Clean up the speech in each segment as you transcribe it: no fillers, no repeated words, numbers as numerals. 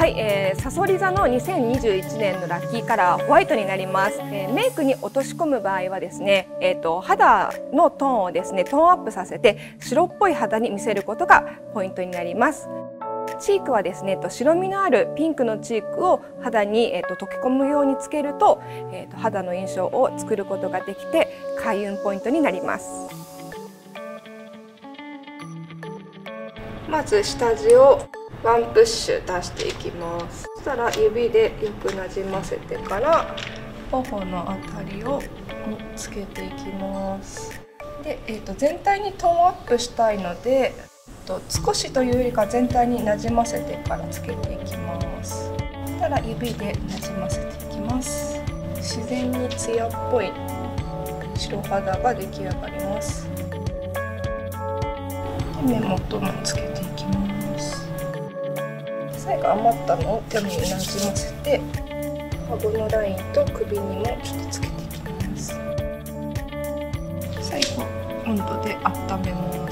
、さそり座の2021年のラッキーカラーホワイトになります。メイクに落とし込む場合はですね、肌のトーンをですねトーンアップさせて白っぽい肌に見せることがポイントになります。チークはですね、白みのあるピンクのチークを肌に、溶け込むようにつけると、肌の印象を作ることができて開運ポイントになります。まず下地をワンプッシュ出していきます。そしたら指でよくなじませてから頬のあたりをつけていきます。で、全体にトーンアップしたいので少しというよりか全体になじませてからつけていきます。そしたら指でなじませていきます。自然にツヤっぽい白肌が出来上がります。で目元もつけていきます。最後余ったのを手になじませて顎のラインと首にもちょっとつけていきます。最後温度で温めます。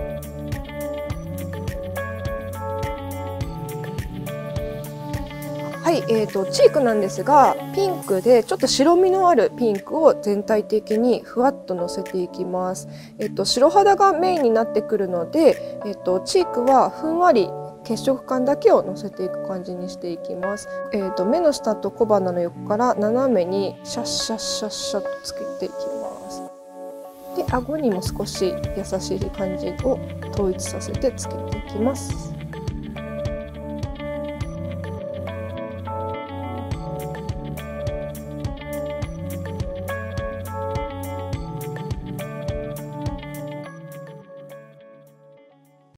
はい、チークなんですがピンクでちょっと白みのあるピンクを全体的にふわっとのせていきます。白肌がメインになってくるので、チークはふんわり血色感だけをのせていく感じにしていきます。目の下と小鼻の横から斜めにシャッシャッシャッシャッとつけていきます。で、顎にも少し優しい感じを統一させてつけていきます。